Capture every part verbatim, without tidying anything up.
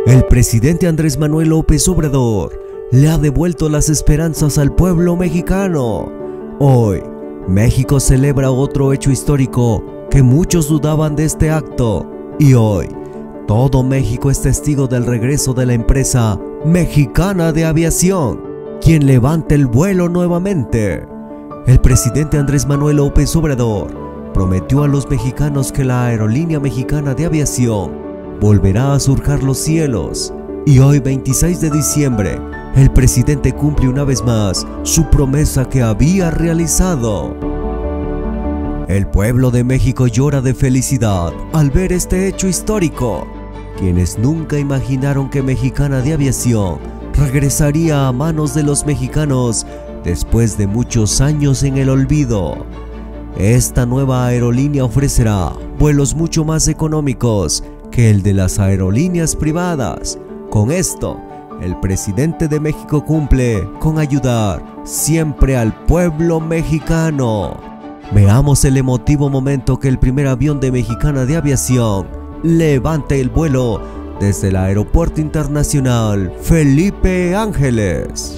El presidente Andrés Manuel López Obrador le ha devuelto las esperanzas al pueblo mexicano. Hoy, México celebra otro hecho histórico que muchos dudaban de este acto. Y hoy, todo México es testigo del regreso de la empresa mexicana de aviación, quien levanta el vuelo nuevamente. El presidente Andrés Manuel López Obrador prometió a los mexicanos que la aerolínea mexicana de aviación volverá a surcar los cielos. Y hoy, veintiséis de diciembre, el presidente cumple una vez más su promesa que había realizado. El pueblo de México llora de felicidad al ver este hecho histórico. Quienes nunca imaginaron que Mexicana de Aviación regresaría a manos de los mexicanos después de muchos años en el olvido. Esta nueva aerolínea ofrecerá vuelos mucho más económicos que el de las aerolíneas privadas. Con esto, el presidente de México cumple con ayudar siempre al pueblo mexicano. Veamos el emotivo momento que el primer avión de Mexicana de Aviación levante el vuelo desde el Aeropuerto Internacional Felipe Ángeles.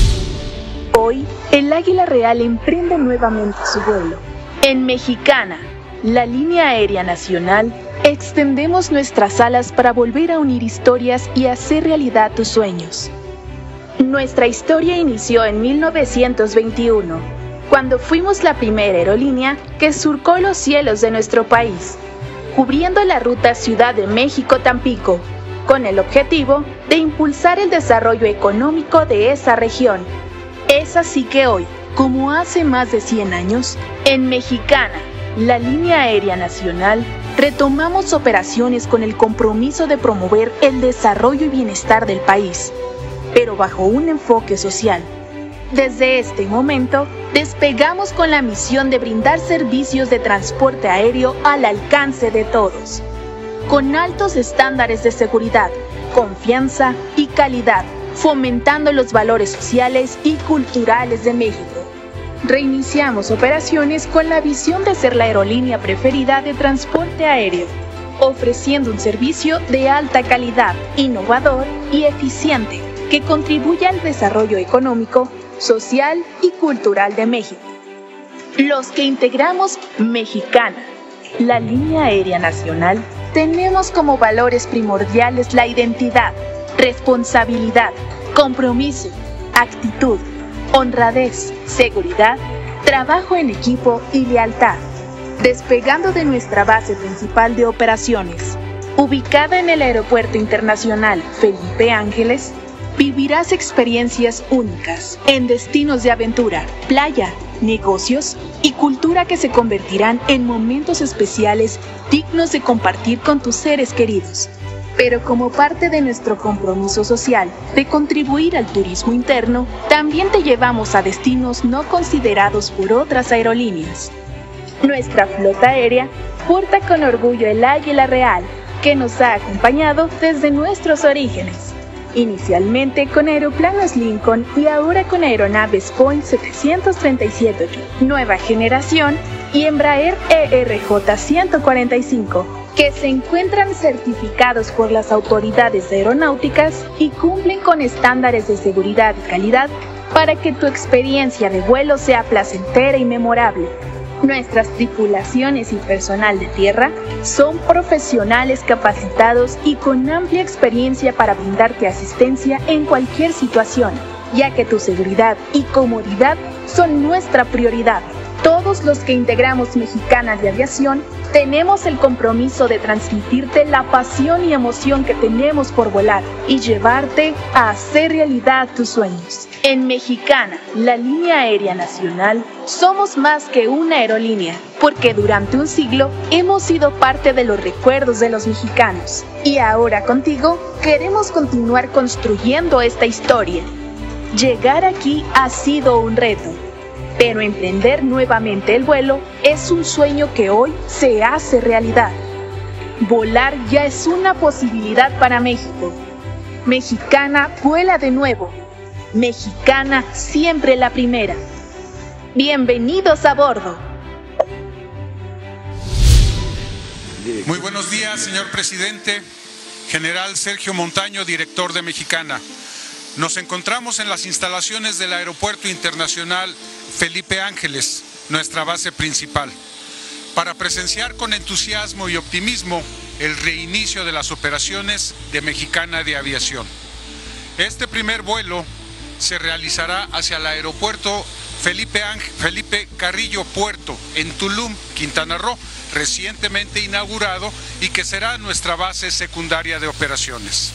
Hoy, el Águila Real emprende nuevamente su vuelo. En Mexicana, la línea aérea nacional, extendemos nuestras alas para volver a unir historias y hacer realidad tus sueños. Nuestra historia inició en mil novecientos veintiuno, cuando fuimos la primera aerolínea que surcó los cielos de nuestro país, cubriendo la ruta Ciudad de México-Tampico, con el objetivo de impulsar el desarrollo económico de esa región. Es así que hoy, como hace más de cien años, en Mexicana, la línea aérea nacional, retomamos operaciones con el compromiso de promover el desarrollo y bienestar del país, pero bajo un enfoque social. Desde este momento, despegamos con la misión de brindar servicios de transporte aéreo al alcance de todos, con altos estándares de seguridad, confianza y calidad, fomentando los valores sociales y culturales de México. Reiniciamos operaciones con la visión de ser la aerolínea preferida de transporte aéreo, ofreciendo un servicio de alta calidad, innovador y eficiente que contribuya al desarrollo económico, social y cultural de México. Los que integramos Mexicana, la línea aérea nacional, tenemos como valores primordiales la identidad, responsabilidad, compromiso, actitud, honradez, seguridad, trabajo en equipo y lealtad. Despegando de nuestra base principal de operaciones, ubicada en el Aeropuerto Internacional Felipe Ángeles, vivirás experiencias únicas en destinos de aventura, playa, negocios y cultura que se convertirán en momentos especiales dignos de compartir con tus seres queridos. Pero como parte de nuestro compromiso social de contribuir al turismo interno, también te llevamos a destinos no considerados por otras aerolíneas. Nuestra flota aérea porta con orgullo el Águila Real, que nos ha acompañado desde nuestros orígenes, inicialmente con aeroplanos Lincoln y ahora con aeronaves Boeing setecientos treinta y siete nueva generación y Embraer E R J ciento cuarenta y cinco, que se encuentran certificados por las autoridades aeronáuticas y cumplen con estándares de seguridad y calidad para que tu experiencia de vuelo sea placentera y memorable. Nuestras tripulaciones y personal de tierra son profesionales capacitados y con amplia experiencia para brindarte asistencia en cualquier situación, ya que tu seguridad y comodidad son nuestra prioridad. Todos los que integramos Mexicana de Aviación tenemos el compromiso de transmitirte la pasión y emoción que tenemos por volar y llevarte a hacer realidad tus sueños. En Mexicana, la línea aérea nacional, somos más que una aerolínea, porque durante un siglo hemos sido parte de los recuerdos de los mexicanos. Y ahora contigo queremos continuar construyendo esta historia. Llegar aquí ha sido un reto, pero emprender nuevamente el vuelo es un sueño que hoy se hace realidad. Volar ya es una posibilidad para México. Mexicana vuela de nuevo. Mexicana siempre la primera. Bienvenidos a bordo. Muy buenos días, señor presidente. General Sergio Montaño, director de Mexicana. Nos encontramos en las instalaciones del Aeropuerto Internacional Felipe Ángeles, nuestra base principal, para presenciar con entusiasmo y optimismo el reinicio de las operaciones de Mexicana de Aviación. Este primer vuelo se realizará hacia el Aeropuerto Felipe, Ángel, Felipe Carrillo Puerto, en Tulum, Quintana Roo, recientemente inaugurado y que será nuestra base secundaria de operaciones.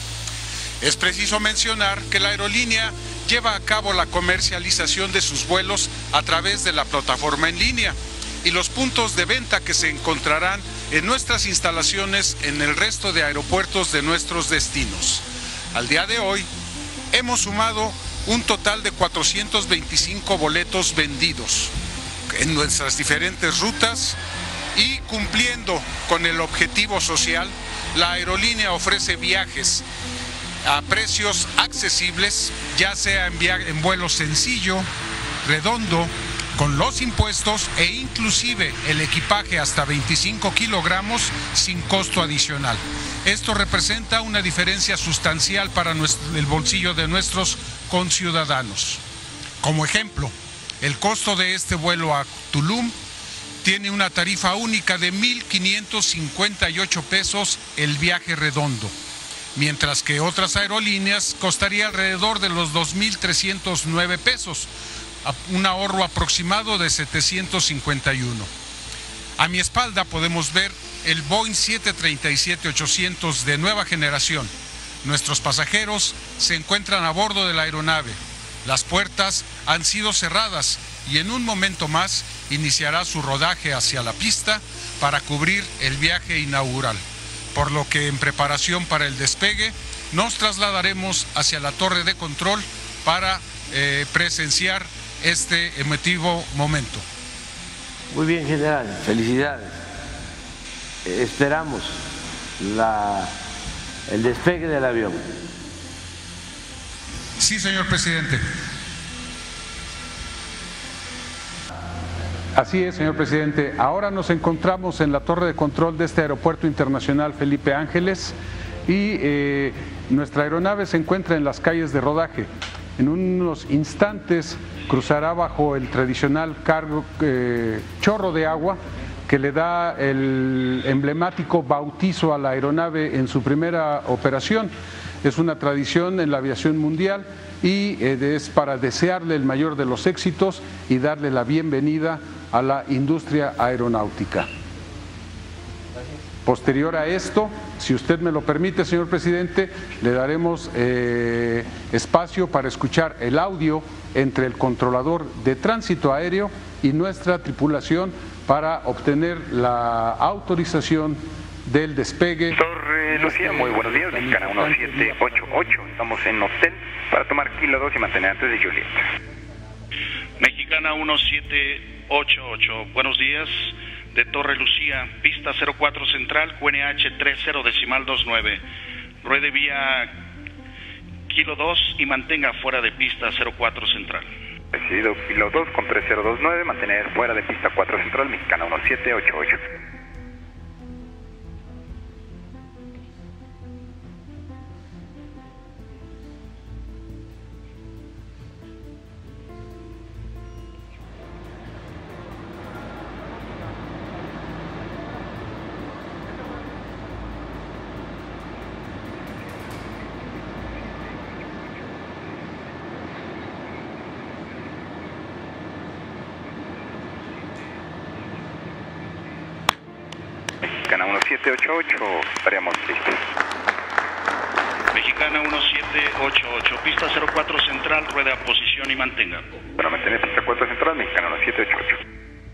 Es preciso mencionar que la aerolínea lleva a cabo la comercialización de sus vuelos a través de la plataforma en línea y los puntos de venta que se encontrarán en nuestras instalaciones en el resto de aeropuertos de nuestros destinos. Al día de hoy, hemos sumado un total de cuatrocientos veinticinco boletos vendidos en nuestras diferentes rutas y, cumpliendo con el objetivo social, la aerolínea ofrece viajes a precios accesibles, ya sea en, en vuelo sencillo, redondo, con los impuestos e inclusive el equipaje hasta veinticinco kilogramos sin costo adicional. Esto representa una diferencia sustancial para nuestro, el bolsillo de nuestros conciudadanos. Como ejemplo, el costo de este vuelo a Tulum tiene una tarifa única de mil quinientos cincuenta y ocho pesos el viaje redondo, mientras que otras aerolíneas costaría alrededor de los dos mil trescientos nueve pesos, un ahorro aproximado de setecientos cincuenta y uno. A mi espalda podemos ver el Boeing siete treinta y siete ochocientos de nueva generación. Nuestros pasajeros se encuentran a bordo de la aeronave. Las puertas han sido cerradas y en un momento más iniciará su rodaje hacia la pista para cubrir el viaje inaugural, por lo que en preparación para el despegue nos trasladaremos hacia la torre de control para eh, presenciar este emotivo momento. Muy bien, general, felicidades. Esperamos la, el despegue del avión. Sí, señor presidente. Así es, señor presidente. Ahora nos encontramos en la torre de control de este Aeropuerto Internacional Felipe Ángeles y eh, nuestra aeronave se encuentra en las calles de rodaje. En unos instantes cruzará bajo el tradicional cargo, eh, chorro de agua que le da el emblemático bautizo a la aeronave en su primera operación. Es una tradición en la aviación mundial y eh, es para desearle el mayor de los éxitos y darle la bienvenida a la industria aeronáutica. Posterior a esto, si usted me lo permite, señor presidente, le daremos eh, espacio para escuchar el audio entre el controlador de tránsito aéreo y nuestra tripulación para obtener la autorización del despegue. Torre Lucía, muy buenos días, Mexicana uno siete ocho ocho, estamos en hotel para tomar kilo dos y mantener antes de Juliet. Mexicana uno siete ocho ocho, buenos días, de Torre Lucía, pista cero cuatro central, Q N H treinta decimal veintinueve, ruede vía kilo dos y mantenga fuera de pista cero cuatro central. Recibido kilo dos con tres cero dos nueve, mantener fuera de pista cuatro central, Mexicana uno siete ocho ocho. Mexicana uno siete ocho ocho, estaríamos listos. Mexicana uno siete ocho ocho, pista cero cuatro central, rueda a posición y mantenga. Para mantener pista cuatro central, Mexicana uno siete ocho ocho.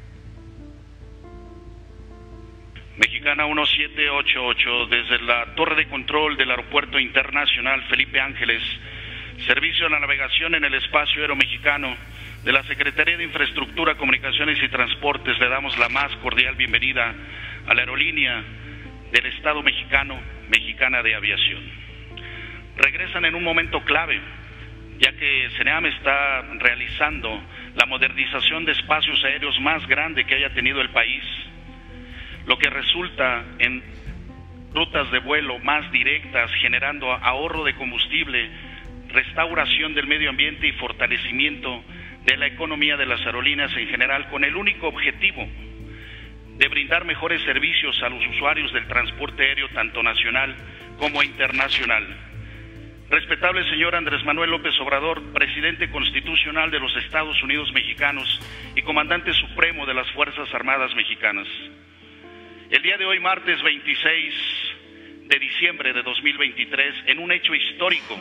Mexicana uno siete ocho ocho, desde la torre de control del Aeropuerto Internacional Felipe Ángeles, servicio a la navegación en el espacio aéreo mexicano de la Secretaría de Infraestructura, Comunicaciones y Transportes, le damos la más cordial bienvenida a la aerolínea del Estado mexicano, Mexicana de Aviación. Regresan en un momento clave, ya que CENEAM está realizando la modernización de espacios aéreos más grande que haya tenido el país, lo que resulta en rutas de vuelo más directas, generando ahorro de combustible, restauración del medio ambiente y fortalecimiento de la economía de las aerolíneas en general, con el único objetivo de brindar mejores servicios a los usuarios del transporte aéreo, tanto nacional como internacional. Respetable señor Andrés Manuel López Obrador, presidente constitucional de los Estados Unidos mexicanos y comandante supremo de las Fuerzas Armadas mexicanas. El día de hoy, martes veintiséis de diciembre de dos mil veintitrés, en un hecho histórico,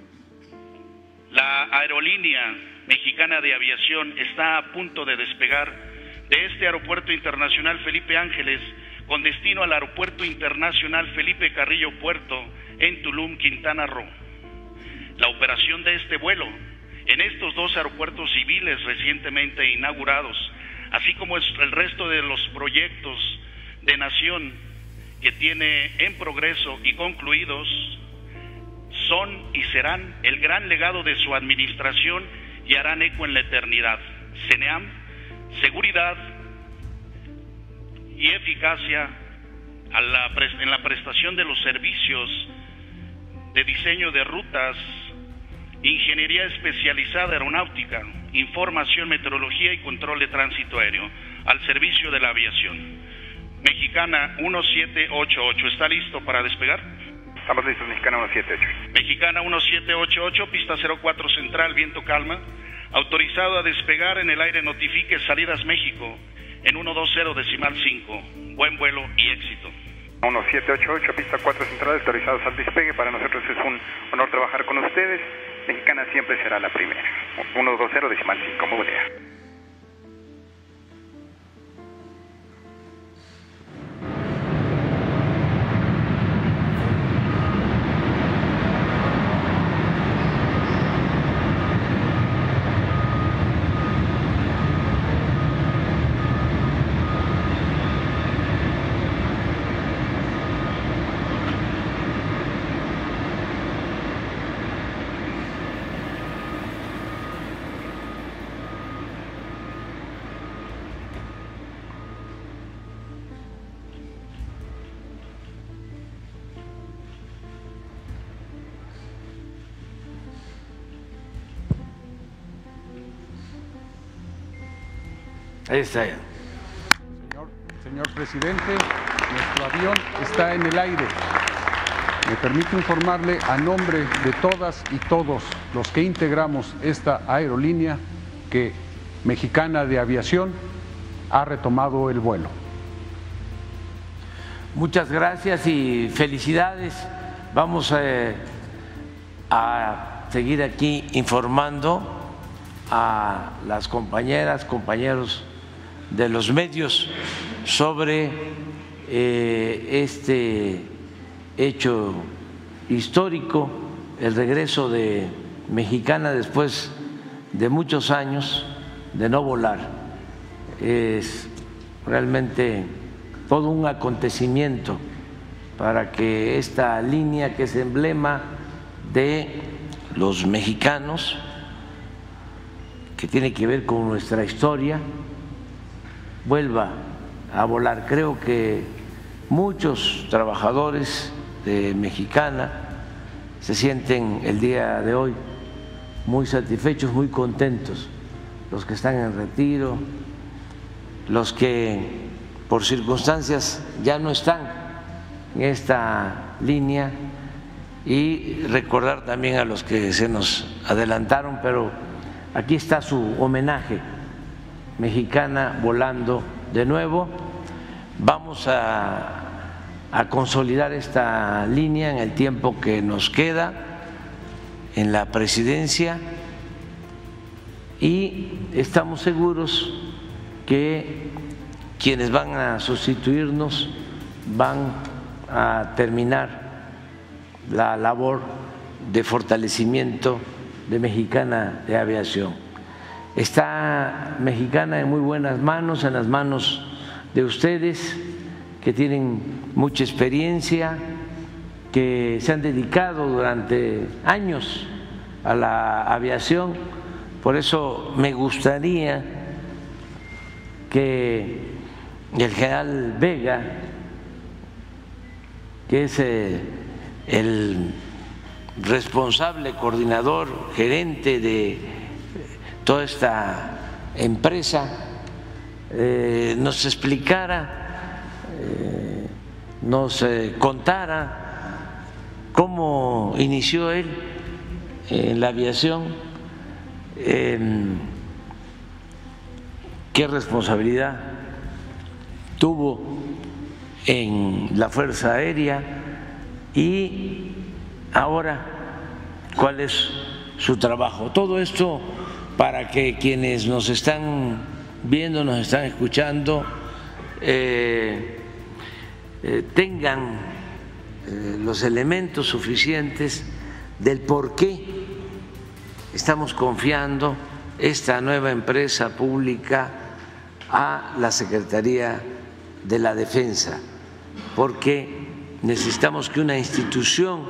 la aerolínea mexicana de aviación está a punto de despegar de este aeropuerto internacional Felipe Ángeles con destino al aeropuerto internacional Felipe Carrillo Puerto en Tulum, Quintana Roo. La operación de este vuelo en estos dos aeropuertos civiles recientemente inaugurados, así como el resto de los proyectos de nación que tiene en progreso y concluidos, son y serán el gran legado de su administración y harán eco en la eternidad. CENEAM, seguridad y eficacia a la, en la prestación de los servicios de diseño de rutas, ingeniería especializada aeronáutica, información, meteorología y control de tránsito aéreo, al servicio de la aviación. Mexicana uno siete ocho ocho, ¿está listo para despegar? Estamos listos, Mexicana uno siete ocho. Mexicana uno siete ocho ocho, pista cero cuatro central, viento calma. Autorizado a despegar en el aire, notifique salidas México en uno dos cero decimal cinco. Buen vuelo y éxito. uno siete ocho ocho, pista cuatro central, autorizados al despegue. Para nosotros es un honor trabajar con ustedes. Mexicana siempre será la primera. uno dos cero decimal cinco, muy buen día. Ahí está ya. Señor, señor presidente, nuestro avión está en el aire. Me permito informarle a nombre de todas y todos los que integramos esta aerolínea que Mexicana de Aviación ha retomado el vuelo. Muchas gracias y felicidades. Vamos a, a seguir aquí informando a las compañeras, compañeros de los medios sobre eh, este hecho histórico, el regreso de Mexicana después de muchos años de no volar. Es realmente todo un acontecimiento para que esta línea, que es emblema de los mexicanos, que tiene que ver con nuestra historia, vuelva a volar. Creo que muchos trabajadores de Mexicana se sienten el día de hoy muy satisfechos, muy contentos, los que están en retiro, los que por circunstancias ya no están en esta línea, y recordar también a los que se nos adelantaron, pero aquí está su homenaje, Mexicana volando de nuevo. Vamos a, a consolidar esta línea en el tiempo que nos queda en la presidencia, y estamos seguros que quienes van a sustituirnos van a terminar la labor de fortalecimiento de Mexicana de Aviación. Está Mexicana en muy buenas manos, en las manos de ustedes que tienen mucha experiencia, que se han dedicado durante años a la aviación. Por eso me gustaría que el general Vega, que es eh, el responsable, coordinador, gerente de toda esta empresa, eh, nos explicara, eh, nos eh, contara cómo inició él en la aviación, eh, qué responsabilidad tuvo en la Fuerza Aérea y ahora cuál es su trabajo. Todo esto para que quienes nos están viendo, nos están escuchando, eh, eh, tengan eh, los elementos suficientes del por qué estamos confiando esta nueva empresa pública a la Secretaría de la Defensa, porque necesitamos que una institución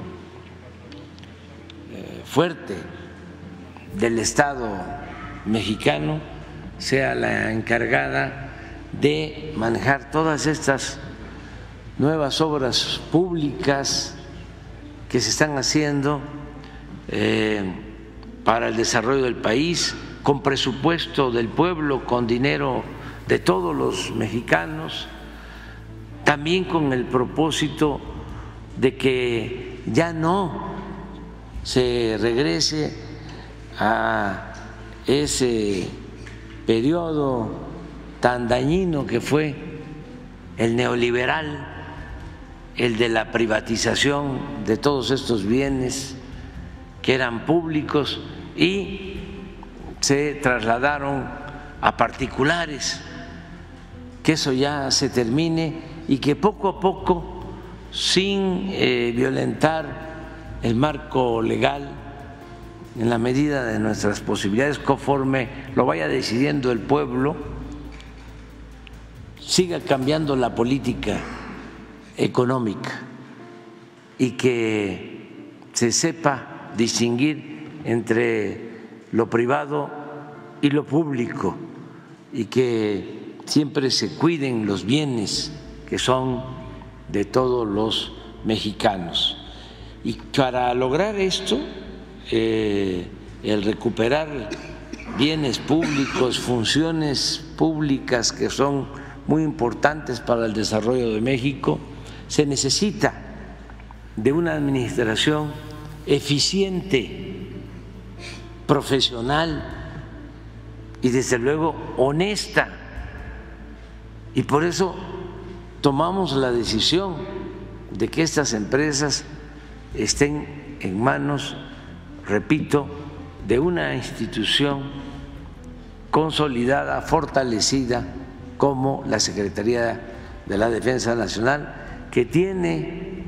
fuerte del Estado mexicano sea la encargada de manejar todas estas nuevas obras públicas que se están haciendo eh, para el desarrollo del país, con presupuesto del pueblo, con dinero de todos los mexicanos, también con el propósito de que ya no se regrese a ese periodo tan dañino que fue el neoliberal, el de la privatización de todos estos bienes que eran públicos y se trasladaron a particulares, que eso ya se termine y que poco a poco, sin eh, violentar el marco legal, en la medida de nuestras posibilidades, conforme lo vaya decidiendo el pueblo, siga cambiando la política económica y que se sepa distinguir entre lo privado y lo público y que siempre se cuiden los bienes que son de todos los mexicanos. Y para lograr esto, eh, el recuperar bienes públicos, funciones públicas que son muy importantes para el desarrollo de México, se necesita de una administración eficiente, profesional y desde luego honesta. Y por eso tomamos la decisión de que estas empresas estén en manos, repito, de una institución consolidada, fortalecida, como la Secretaría de la Defensa Nacional, que tiene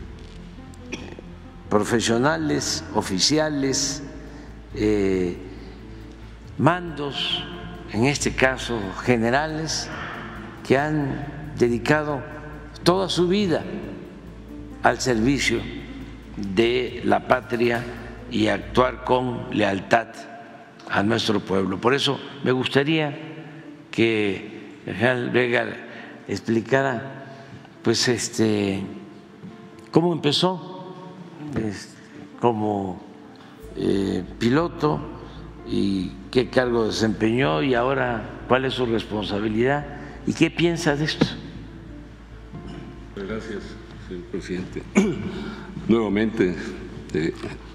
profesionales, oficiales, eh, mandos, en este caso generales, que han dedicado toda su vida al servicio de la patria y actuar con lealtad a nuestro pueblo. Por eso me gustaría que el general Vega explicara, pues, este, cómo empezó este, como eh, piloto y qué cargo desempeñó y ahora cuál es su responsabilidad y qué piensa de esto. Gracias, señor presidente. Nuevamente, eh,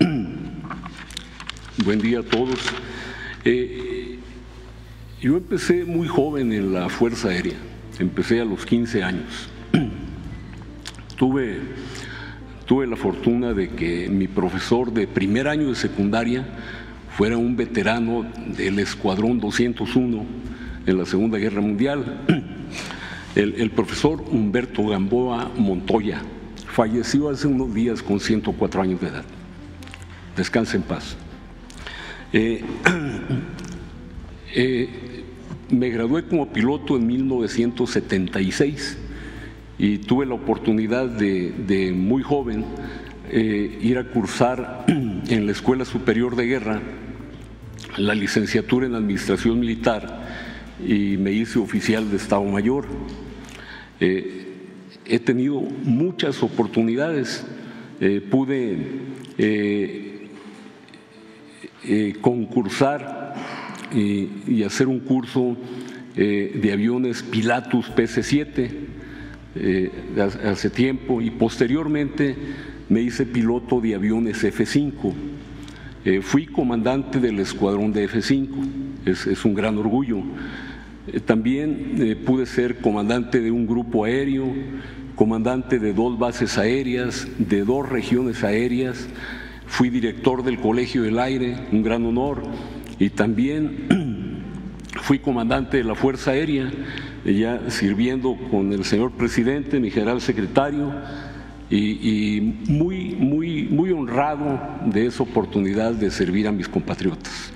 buen día a todos. Eh, yo empecé muy joven en la Fuerza Aérea, empecé a los quince años. Tuve, tuve la fortuna de que mi profesor de primer año de secundaria fuera un veterano del Escuadrón doscientos uno en la Segunda Guerra Mundial, el, el profesor Humberto Gamboa Montoya. Falleció hace unos días con ciento cuatro años de edad. Descanse en paz. Eh, eh, me gradué como piloto en mil novecientos setenta y seis y tuve la oportunidad de, de muy joven eh, ir a cursar en la Escuela Superior de Guerra la licenciatura en Administración Militar y me hice oficial de Estado Mayor. Eh, he tenido muchas oportunidades. Eh, pude eh, eh, concursar y, y hacer un curso eh, de aviones Pilatus P C siete eh, hace tiempo, y posteriormente me hice piloto de aviones F cinco. Eh, fui comandante del escuadrón de F cinco, es, es un gran orgullo. Eh, también eh, pude ser comandante de un grupo aéreo, comandante de dos bases aéreas, de dos regiones aéreas. Fui director del Colegio del Aire, un gran honor, y también fui comandante de la Fuerza Aérea, ya sirviendo con el señor presidente, mi general secretario, y, y muy, muy, muy honrado de esa oportunidad de servir a mis compatriotas.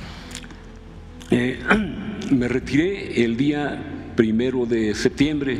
Eh, me retiré el día primero de septiembre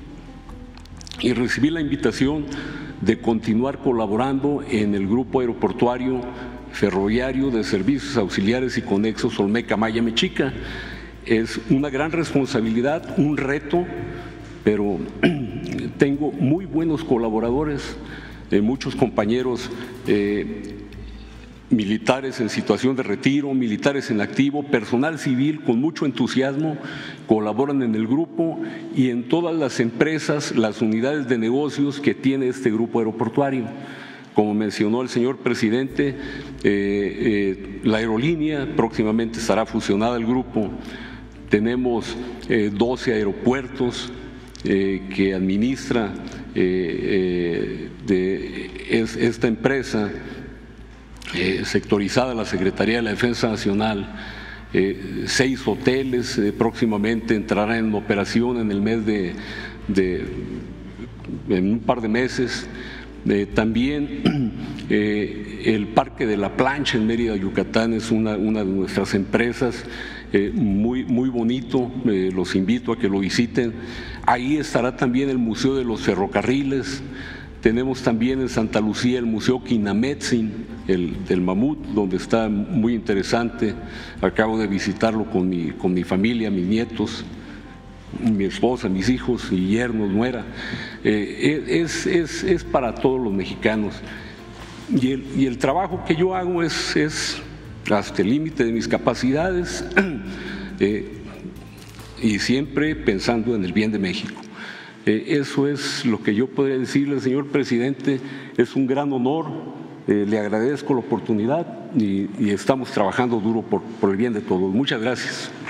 y recibí la invitación de continuar colaborando en el Grupo Aeroportuario Ferroviario de Servicios Auxiliares y Conexos Olmeca Maya Mexica. Es una gran responsabilidad, un reto, pero tengo muy buenos colaboradores, eh, muchos compañeros eh, militares en situación de retiro, militares en activo, personal civil con mucho entusiasmo, colaboran en el grupo y en todas las empresas, las unidades de negocios que tiene este grupo aeroportuario. Como mencionó el señor presidente, eh, eh, la aerolínea próximamente estará fusionada al grupo. Tenemos eh, doce aeropuertos eh, que administra eh, eh, de, es, esta empresa eh, sectorizada, la Secretaría de la Defensa Nacional. Eh, seis hoteles eh, próximamente entrarán en operación en el mes de, de en un par de meses. Eh, también eh, el Parque de la Plancha en Mérida, Yucatán, es una, una de nuestras empresas, eh, muy, muy bonito, eh, los invito a que lo visiten. Ahí estará también el Museo de los Ferrocarriles. Tenemos también en Santa Lucía el Museo Quinametzin, el del mamut, donde está muy interesante. Acabo de visitarlo con mi, con mi familia, mis nietos, mi esposa, mis hijos y yernos, nuera. Eh, es, es, es para todos los mexicanos. Y el, y el trabajo que yo hago es, es hasta el límite de mis capacidades eh, y siempre pensando en el bien de México. Eh, eso es lo que yo podría decirle, señor presidente. Es un gran honor, eh, le agradezco la oportunidad y, y estamos trabajando duro por, por el bien de todos. Muchas gracias.